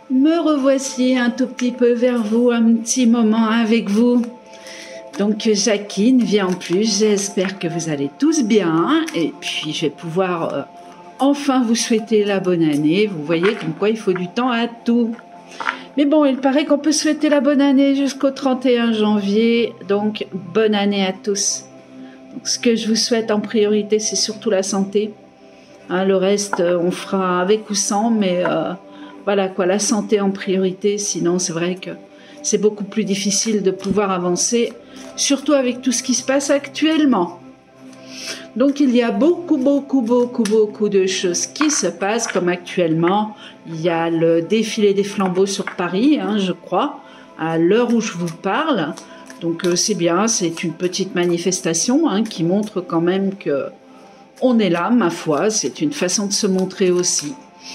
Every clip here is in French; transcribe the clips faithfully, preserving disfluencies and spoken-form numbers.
Me revoici un tout petit peu vers vous, un petit moment avec vous. Donc Jacqueline vient en plus, j'espère que vous allez tous bien et puis je vais pouvoir euh, enfin vous souhaiter la bonne année. Vous voyez comme quoi il faut du temps à tout. Mais bon, il paraît qu'on peut souhaiter la bonne année jusqu'au trente et un janvier, donc bonne année à tous. Donc, ce que je vous souhaite en priorité, c'est surtout la santé. Hein, le reste, on fera avec ou sans, mais euh, voilà quoi, la santé en priorité, sinon c'est vrai que c'est beaucoup plus difficile de pouvoir avancer, surtout avec tout ce qui se passe actuellement. Donc il y a beaucoup, beaucoup, beaucoup, beaucoup de choses qui se passent, comme actuellement, il y a le défilé des flambeaux sur Paris, hein, je crois, à l'heure où je vous parle. Donc euh, c'est bien, c'est une petite manifestation hein, qui montre quand même que on est là, ma foi, c'est une façon de se montrer aussi.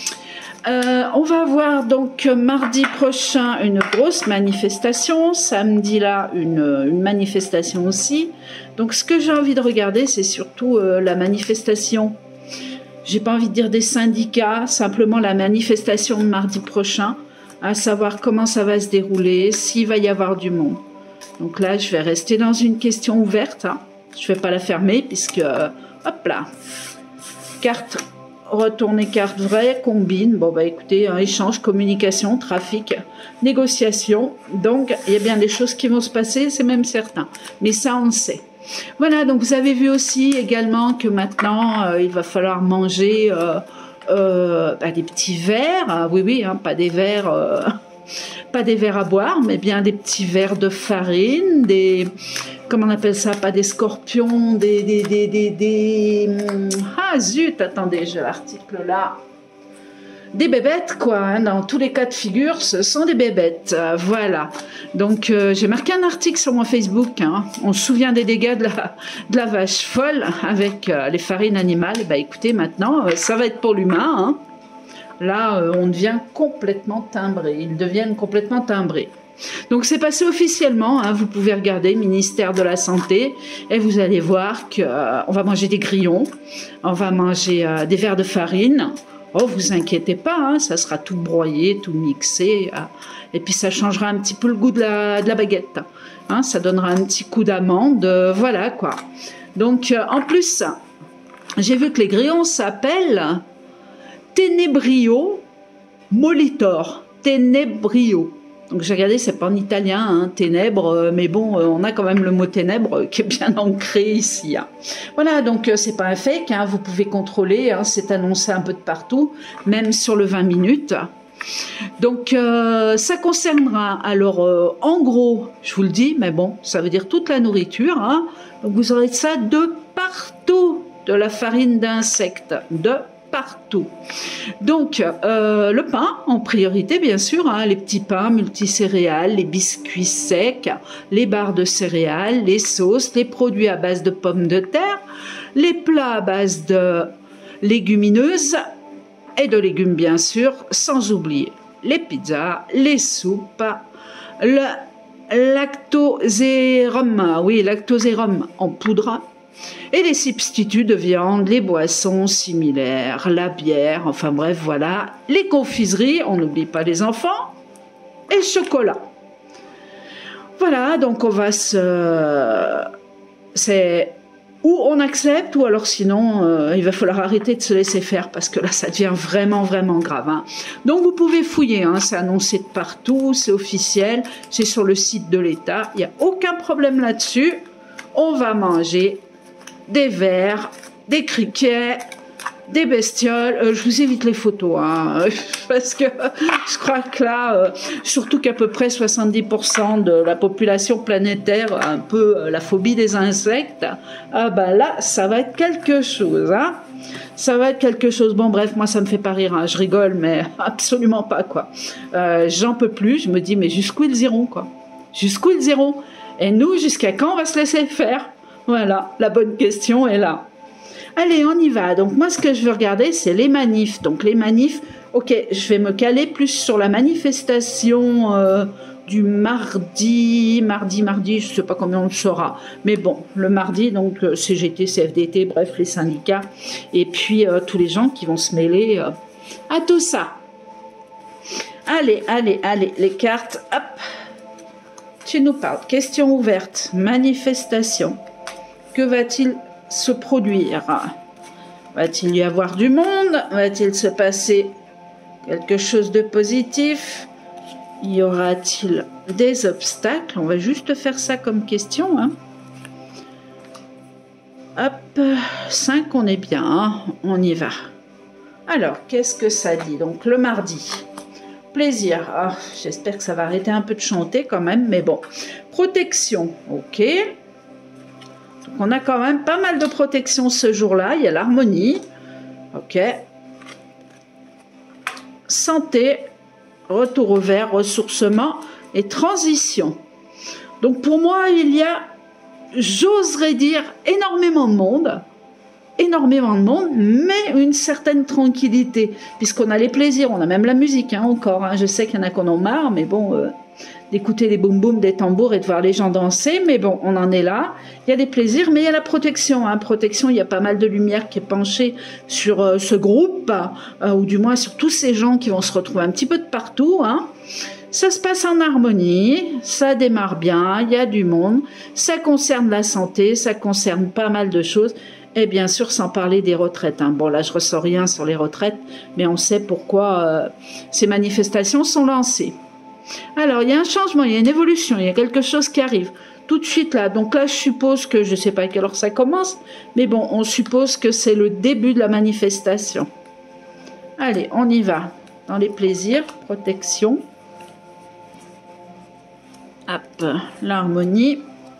Euh, on va avoir donc mardi prochain une grosse manifestation, samedi là une, une manifestation aussi. Donc ce que j'ai envie de regarder, c'est surtout euh, la manifestation. J'ai pas envie de dire des syndicats, simplement la manifestation de mardi prochain, à savoir comment ça va se dérouler, s'il va y avoir du monde. Donc là, je vais rester dans une question ouverte. Hein. Je vais pas la fermer puisque, euh, hop là, carte. Retourner carte vraie, combine, bon bah écoutez, hein, échange, communication, trafic, négociation, donc il y a bien des choses qui vont se passer, c'est même certain, mais ça on le sait. Voilà, donc vous avez vu aussi également que maintenant euh, il va falloir manger euh, euh, bah, des petits verres, ah, oui oui, hein, pas des verres... Euh, pas des verres à boire, mais bien des petits verres de farine, des... comment on appelle ça, pas des scorpions, des... des, des, des, des... ah zut, attendez, j'ai l'article là. Des bébêtes, quoi, hein, dans tous les cas de figure, ce sont des bébêtes, euh, voilà. Donc, euh, j'ai marqué un article sur mon Facebook, hein. On se souvient des dégâts de la, de la vache folle avec euh, les farines animales, et bah écoutez, maintenant, euh, ça va être pour l'humain, hein. Là, euh, on devient complètement timbré. Ils deviennent complètement timbrés. Donc, c'est passé officiellement. Hein, vous pouvez regarder ministère de la Santé et vous allez voir qu'on euh, va manger des grillons, on va manger euh, des verres de farine. Oh, vous inquiétez pas, hein, ça sera tout broyé, tout mixé. Euh, et puis, ça changera un petit peu le goût de la, de la baguette. Hein, ça donnera un petit coup d'amande. Euh, voilà, quoi. Donc, euh, en plus, j'ai vu que les grillons s'appellent... Tenebrio Molitor, Tenebrio. Donc j'ai regardé, c'est pas en italien, hein, ténèbres, mais bon, on a quand même le mot ténèbres qui est bien ancré ici. Hein. Voilà, donc c'est pas un fake, hein, vous pouvez contrôler, hein, c'est annoncé un peu de partout, même sur le vingt minutes. Donc euh, ça concernera, alors euh, en gros, je vous le dis, mais bon, ça veut dire toute la nourriture, hein, donc vous aurez ça de partout, de la farine d'insectes, de partout. Donc, euh, le pain en priorité, bien sûr, hein, les petits pains multicéréales, les biscuits secs, les barres de céréales, les sauces, les produits à base de pommes de terre, les plats à base de légumineuses et de légumes, bien sûr, sans oublier les pizzas, les soupes, le lactosérum, oui, lactosérum en poudre, et les substituts de viande, les boissons similaires, la bière, enfin bref, voilà, les confiseries, on n'oublie pas les enfants, et le chocolat. Voilà, donc on va se... c'est ou on accepte, ou alors sinon, euh, il va falloir arrêter de se laisser faire, parce que là, ça devient vraiment, vraiment grave. Hein. Donc vous pouvez fouiller, hein, c'est annoncé de partout, c'est officiel, c'est sur le site de l'État, il n'y a aucun problème là-dessus. On va manger des vers, des criquets, des bestioles. Euh, je vous évite les photos, hein, parce que je crois que là, euh, surtout qu'à peu près soixante-dix pour cent de la population planétaire a un peu euh, la phobie des insectes, ah bah là, ça va être quelque chose, hein. Ça va être quelque chose. Bon, bref, moi, ça me fait pas rire, hein. Je rigole, mais absolument pas, quoi. Euh, j'en peux plus, je me dis, mais jusqu'où ils iront, quoi. Jusqu'où ils iront? Et nous, jusqu'à quand on va se laisser faire? Voilà, la bonne question est là. Allez, on y va. Donc moi, ce que je veux regarder, c'est les manifs. Donc les manifs, ok, je vais me caler plus sur la manifestation euh, du mardi, mardi, mardi, je ne sais pas combien on le saura. Mais bon, le mardi, donc euh, C G T, C F D T, bref, les syndicats. Et puis euh, tous les gens qui vont se mêler euh, à tout ça. Allez, allez, allez, les cartes, hop. Tu nous parles. Question ouverte, manifestation. Que va-t-il se produire? Va-t-il y avoir du monde? Va-t-il se passer quelque chose de positif? Y aura-t-il des obstacles? On va juste faire ça comme question. Hein. Hop, cinq, on est bien, hein. On y va. Alors, qu'est-ce que ça dit? Donc, le mardi. Plaisir. Ah, j'espère que ça va arrêter un peu de chanter quand même, mais bon. Protection, ok. Donc, on a quand même pas mal de protection ce jour-là. Il y a l'harmonie, ok. Santé, retour au vert, ressourcement et transition. Donc, pour moi, il y a, j'oserais dire, énormément de monde. énormément de monde, mais une certaine tranquillité, puisqu'on a les plaisirs, on a même la musique, hein, encore, hein. Je sais qu'il y en a qui en ont marre, mais bon, euh, d'écouter les boum boum des tambours et de voir les gens danser, mais bon, on en est là, il y a des plaisirs, mais il y a la protection, hein. Protection, il y a pas mal de lumière qui est penchée sur euh, ce groupe, euh, ou du moins sur tous ces gens qui vont se retrouver un petit peu de partout, hein. Ça se passe en harmonie, ça démarre bien, il y a du monde, ça concerne la santé, ça concerne pas mal de choses. Et bien sûr, sans parler des retraites. Hein. Bon, là, je ne ressens rien sur les retraites, mais on sait pourquoi euh, ces manifestations sont lancées. Alors, il y a un changement, il y a une évolution, il y a quelque chose qui arrive. Tout de suite, là. Donc là, je suppose que, je ne sais pas à quelle heure ça commence, mais bon, on suppose que c'est le début de la manifestation. Allez, on y va. Dans les plaisirs, protection. Hop, l'harmonie.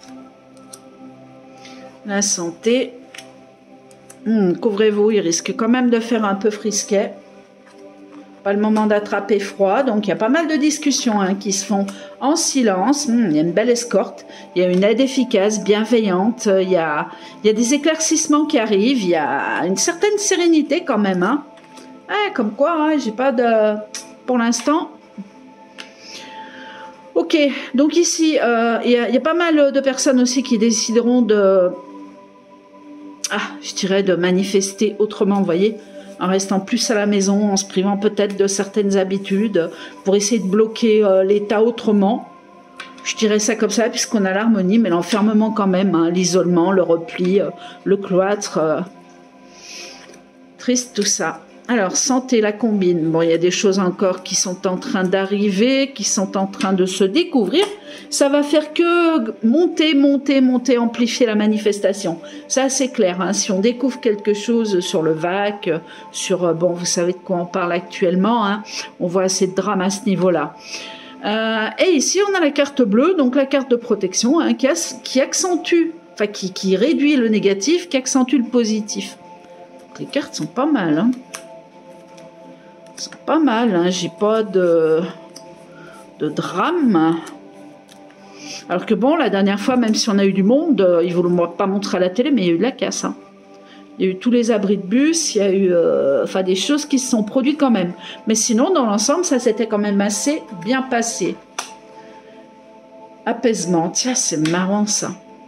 La santé. Hum, couvrez-vous, il risque quand même de faire un peu frisquet. Pas le moment d'attraper froid, donc il y a pas mal de discussions hein, qui se font en silence. Hum, il y a une belle escorte, il y a une aide efficace, bienveillante, il y a, il y a des éclaircissements qui arrivent, il y a une certaine sérénité quand même. Hein. Ah, comme quoi, hein, j'ai pas de... pour l'instant... Ok, donc ici, euh, il y a, il y a pas mal de personnes aussi qui décideront de... Ah, je dirais de manifester autrement, vous voyez, en restant plus à la maison, en se privant peut-être de certaines habitudes, pour essayer de bloquer euh, l'État autrement. Je dirais ça comme ça, puisqu'on a l'harmonie, mais l'enfermement quand même, hein, l'isolement, le repli, euh, le cloître. Euh... Triste tout ça. Alors, santé, la combine. Bon, il y a des choses encore qui sont en train d'arriver, qui sont en train de se découvrir. Ça va faire que monter, monter, monter, amplifier la manifestation. Ça, c'est clair. Hein. Si on découvre quelque chose sur le V A C, sur, bon, vous savez de quoi on parle actuellement, hein, on voit assez de drame à ce niveau-là. Euh, et ici, on a la carte bleue, donc la carte de protection, hein, qui, a, qui accentue, enfin, qui, qui réduit le négatif, qui accentue le positif. Donc, les cartes sont pas mal, hein. Sont pas mal, hein. J'ai pas de, de drame. Alors que bon, la dernière fois, même si on a eu du monde, euh, ils ne voulaient pas montrer à la télé, mais il y a eu de la casse. Hein. Il y a eu tous les abris de bus, il y a eu euh, enfin, des choses qui se sont produites quand même. Mais sinon, dans l'ensemble, ça s'était quand même assez bien passé. Apaisement, tiens, c'est marrant ça.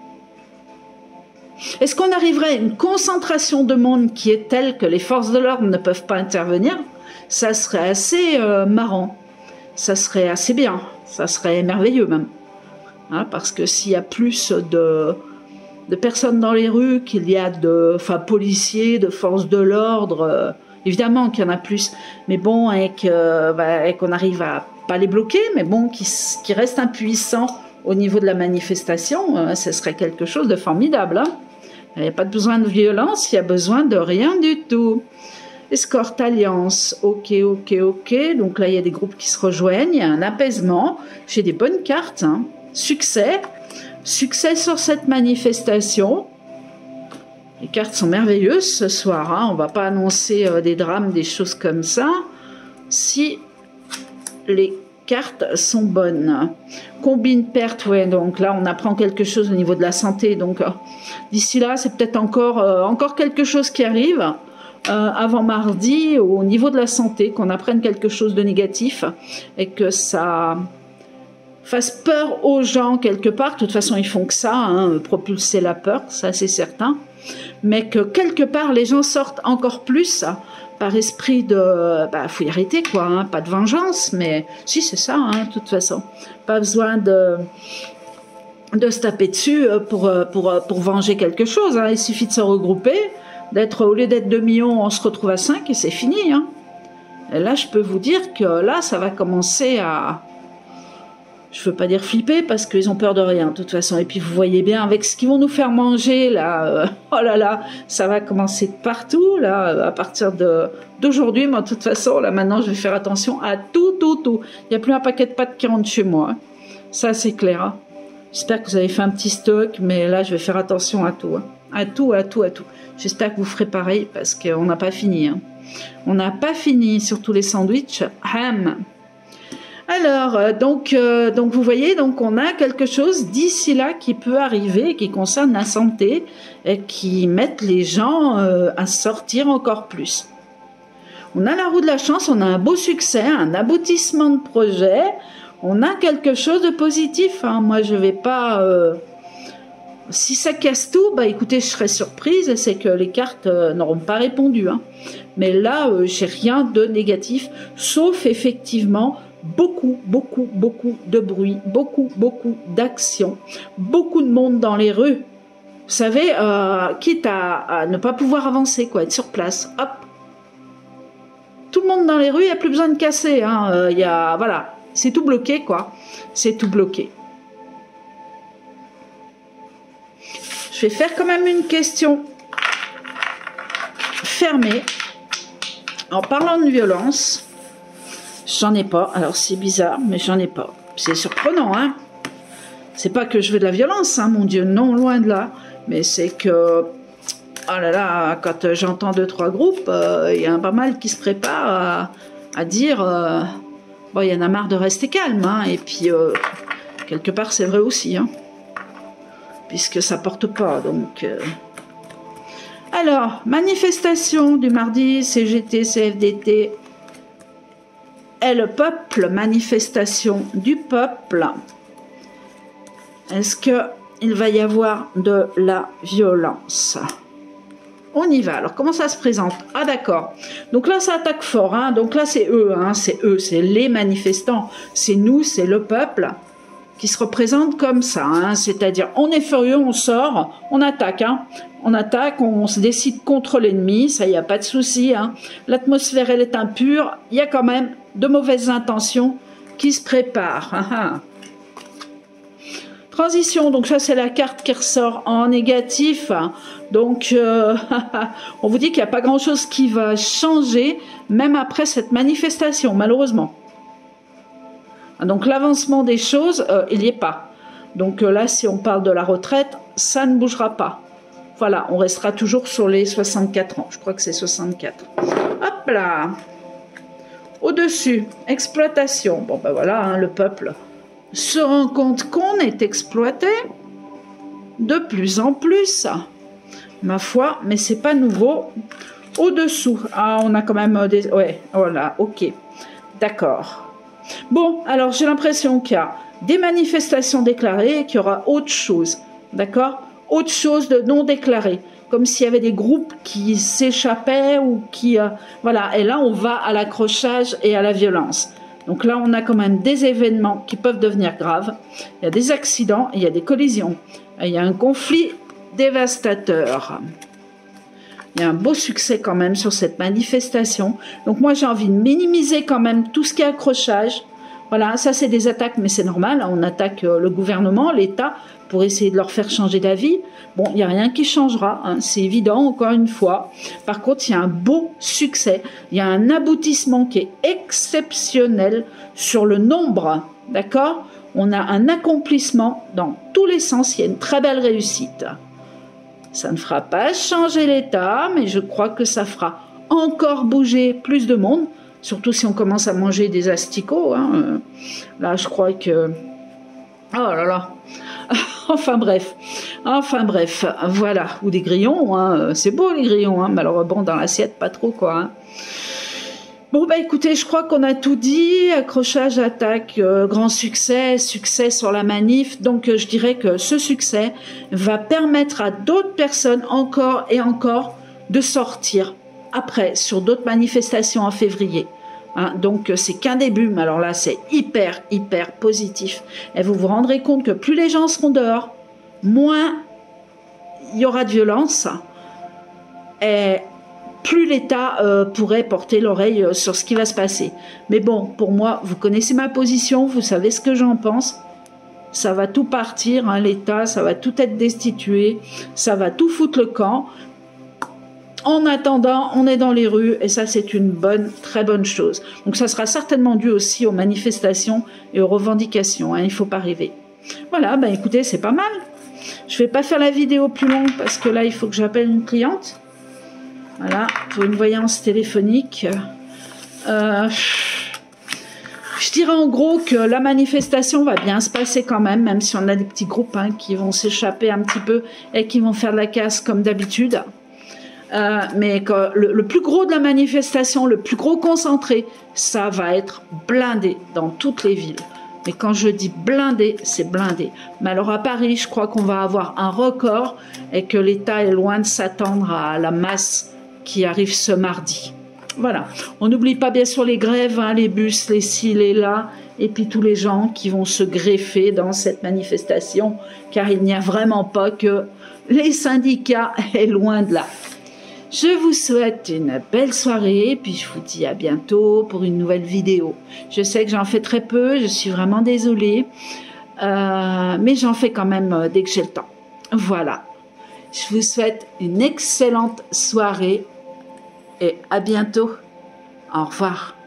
Est-ce qu'on arriverait à une concentration de monde qui est telle que les forces de l'ordre ne peuvent pas intervenir? Ça serait assez euh, marrant, ça serait assez bien, ça serait merveilleux même. Hein, parce que s'il y a plus de, de personnes dans les rues qu'il y a de enfin, policiers, de forces de l'ordre, euh, évidemment qu'il y en a plus, mais bon, et qu'on bah, qu'on arrive à pas les bloquer, mais bon, qui, qui restent impuissants au niveau de la manifestation, euh, ce serait quelque chose de formidable. Hein. Il n'y a pas besoin de violence, il y a besoin de rien du tout. Escorte, alliance, ok, ok, ok. Donc là, il y a des groupes qui se rejoignent, il y a un apaisement. J'ai des bonnes cartes. Hein. Succès. Succès sur cette manifestation. Les cartes sont merveilleuses ce soir. Hein. On ne va pas annoncer euh, des drames, des choses comme ça. Si les cartes sont bonnes. Combine perte, ouais, donc là, on apprend quelque chose au niveau de la santé. Donc euh, d'ici là, c'est peut-être encore, euh, encore quelque chose qui arrive. Euh, avant mardi, au niveau de la santé, qu'on apprenne quelque chose de négatif et que ça fasse peur aux gens quelque part. De toute façon, ils font que ça, hein, propulser la peur, ça c'est certain. mais que quelque part les gens sortent encore plus par esprit de... Bah, faut y arrêter, quoi, hein, pas de vengeance, mais si, c'est ça, hein, de toute façon. Pas besoin de, de se taper dessus pour, pour, pour venger quelque chose, hein. Il suffit de se regrouper, d'être, au lieu d'être deux millions, on se retrouve à cinq et c'est fini, hein. Et là, je peux vous dire que là, ça va commencer à... Je ne veux pas dire flipper parce qu'ils ont peur de rien, de toute façon. Et puis, vous voyez bien, avec ce qu'ils vont nous faire manger, là, euh, oh là là, ça va commencer de partout, là, à partir d'aujourd'hui. Moi, de toute façon, là, maintenant, je vais faire attention à tout, tout, tout. Il n'y a plus un paquet de pâtes qui rentre chez moi, hein. Ça, c'est clair, hein. J'espère que vous avez fait un petit stock, mais là, je vais faire attention à tout, hein. À tout, à tout, à tout. J'espère que vous ferez pareil parce qu'on n'a pas fini, hein. On n'a pas fini, surtout les sandwichs ham. Alors, euh, donc, euh, donc, vous voyez, donc on a quelque chose d'ici là qui peut arriver, qui concerne la santé, et qui met les gens euh, à sortir encore plus. On a la roue de la chance, on a un beau succès, un aboutissement de projet, on a quelque chose de positif, hein. Moi, je vais pas... Euh, si ça casse tout, bah écoutez, je serais surprise, c'est que les cartes euh, n'auront pas répondu, hein. Mais là, euh, j'ai rien de négatif, sauf effectivement... beaucoup, beaucoup, beaucoup de bruit, beaucoup, beaucoup d'actions, beaucoup de monde dans les rues. Vous savez, euh, quitte à, à ne pas pouvoir avancer, quoi, être sur place, hop. Tout le monde dans les rues, il n'y a plus besoin de casser, hein. Euh, y a, voilà, c'est tout bloqué, quoi. C'est tout bloqué. Je vais faire quand même une question fermée. En parlant de violence... J'en ai pas, alors c'est bizarre, mais j'en ai pas. C'est surprenant, hein. C'est pas que je veux de la violence, hein, mon Dieu, non, loin de là. Mais c'est que, oh là là, quand j'entends deux, trois groupes, il euh, y a pas mal qui se préparent à, à dire, euh, bon, il y en a marre de rester calme, hein. Et puis, euh, quelque part, c'est vrai aussi, hein. Puisque ça porte pas, donc... Euh... Alors, manifestation du mardi, C G T, C F D T... Et le peuple, manifestation du peuple. Est-ce qu'il va y avoir de la violence? On y va. Alors, comment ça se présente? Ah, d'accord. Donc là, ça attaque fort, hein. Donc là, c'est eux, hein. C'est eux, c'est les manifestants. C'est nous, c'est le peuple qui se représente comme ça, hein. C'est-à-dire, on est furieux, on sort, on attaque, hein. On attaque, on se décide contre l'ennemi, ça, il n'y a pas de souci, hein. L'atmosphère, elle est impure, il y a quand même de mauvaises intentions qui se préparent. Ah, ah. Transition, donc ça, c'est la carte qui ressort en négatif. Donc, euh, on vous dit qu'il n'y a pas grand-chose qui va changer, même après cette manifestation, malheureusement. Donc, l'avancement des choses, euh, il n'y est pas. Donc euh, là, si on parle de la retraite, ça ne bougera pas. Voilà, on restera toujours sur les soixante-quatre ans. Je crois que c'est soixante-quatre. Hop là. Au-dessus, exploitation. Bon, ben voilà, hein, le peuple se rend compte qu'on est exploité de plus en plus. Ma foi, mais c'est pas nouveau. Au-dessous, ah, on a quand même des... Ouais, voilà, ok. D'accord. Bon, alors j'ai l'impression qu'il y a des manifestations déclarées et qu'il y aura autre chose. D'accord ? Autre chose de non déclaré, comme s'il y avait des groupes qui s'échappaient ou qui... Euh, voilà, et là, on va à l'accrochage et à la violence. Donc là, on a quand même des événements qui peuvent devenir graves. Il y a des accidents, il y a des collisions. Il y a un conflit dévastateur. Il y a un beau succès quand même sur cette manifestation. Donc moi, j'ai envie de minimiser quand même tout ce qui est accrochage. Voilà, ça c'est des attaques, mais c'est normal. On attaque le gouvernement, l'État, pour essayer de leur faire changer d'avis. Bon, il n'y a rien qui changera, hein, c'est évident, encore une fois. Par contre, il y a un beau succès. Il y a un aboutissement qui est exceptionnel sur le nombre, d'accord? On a un accomplissement dans tous les sens. Il y a une très belle réussite. Ça ne fera pas changer l'État, mais je crois que ça fera encore bouger plus de monde, surtout si on commence à manger des asticots. Hein. Là, je crois que... Oh là là. Enfin bref, enfin bref, voilà, ou des grillons, hein. C'est beau les grillons, hein. Mais alors bon, dans l'assiette, pas trop quoi. Hein. Bon, bah écoutez, je crois qu'on a tout dit. Accrochage, attaque, euh, grand succès, succès sur la manif. Donc, euh, je dirais que ce succès va permettre à d'autres personnes encore et encore de sortir après sur d'autres manifestations en février. Hein, donc, euh, c'est qu'un début, mais alors là, c'est hyper, hyper positif. Et vous vous rendrez compte que plus les gens seront dehors, moins il y aura de violence. Et plus l'État euh, pourrait porter l'oreille euh, sur ce qui va se passer. Mais bon, pour moi, vous connaissez ma position, vous savez ce que j'en pense. Ça va tout partir, hein, l'État, ça va tout être destitué, ça va tout foutre le camp. En attendant, on est dans les rues et ça, c'est une bonne, très bonne chose. Donc ça sera certainement dû aussi aux manifestations et aux revendications, hein, il ne faut pas rêver. Voilà, ben écoutez, c'est pas mal. Je ne vais pas faire la vidéo plus longue parce que là, il faut que j'appelle une cliente. Voilà, pour une voyance téléphonique. Euh, je dirais en gros que la manifestation va bien se passer quand même, même si on a des petits groupes hein, qui vont s'échapper un petit peu et qui vont faire de la casse comme d'habitude. Euh, mais que le, le plus gros de la manifestation, le plus gros concentré, ça va être blindé dans toutes les villes. Mais quand je dis blindé, c'est blindé. Mais alors à Paris, je crois qu'on va avoir un record et que l'État est loin de s'attendre à la masse qui arrive ce mardi. Voilà. On n'oublie pas bien sûr les grèves, hein, les bus, les ci, les là, et puis tous les gens qui vont se greffer dans cette manifestation, car il n'y a vraiment pas que les syndicats est loin de là. Je vous souhaite une belle soirée, et puis je vous dis à bientôt pour une nouvelle vidéo. Je sais que j'en fais très peu, je suis vraiment désolée, euh, mais j'en fais quand même euh, dès que j'ai le temps. Voilà. Je vous souhaite une excellente soirée et à bientôt. Au revoir.